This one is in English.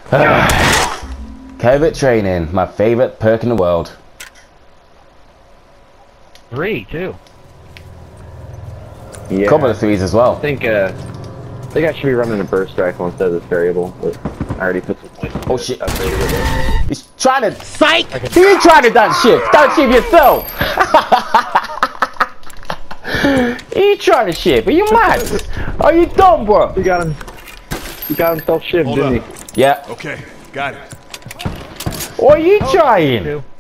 Covert training, my favorite perk in the world. 3 too. Yeah. Couple of 3s as well. I think I should be running a burst rifle instead of this variable, but I already put some points. Oh shit. Upgraded it. He's trying to psych! You trying to done shit! Done shit yourself! You trying to shit, are you mad? Are you dumb, bro? He got him. He got himself shivved, didn't he? Yeah. Okay, got it. What are you trying? Two.